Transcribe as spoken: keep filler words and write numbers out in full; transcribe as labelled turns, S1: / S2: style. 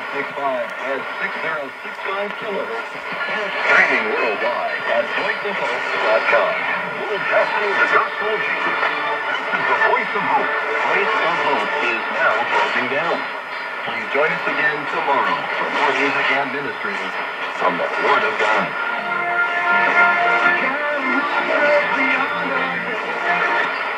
S1: six five at six zero six five kilohertz and streaming worldwide at voice of hope dot com. Broadcasting the gospel of Jesus. This is the Voice of Hope. Voice of Hope is now closing down. Please join us again tomorrow for more music and ministry from the Word of God.